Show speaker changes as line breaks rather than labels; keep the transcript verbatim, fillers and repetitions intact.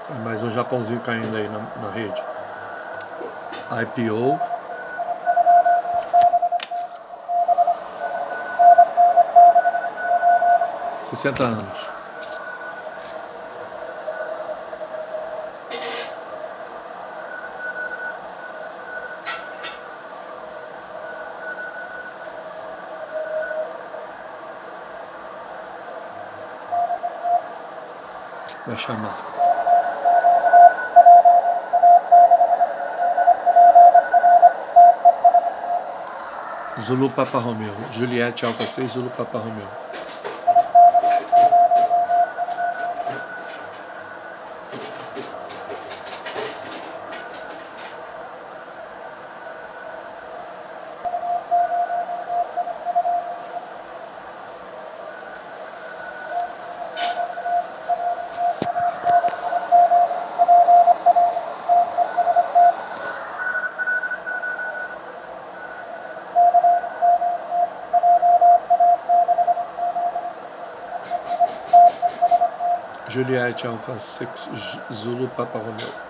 Mais um Japãozinho caindo aí na, na rede. I P O. sessenta anos. Vai chamar. Zulu Papa Romeo. Juliette Alfa seis, Zulu Papa Romeo. Juliette Alpha seis, Zulu Papa Romeo.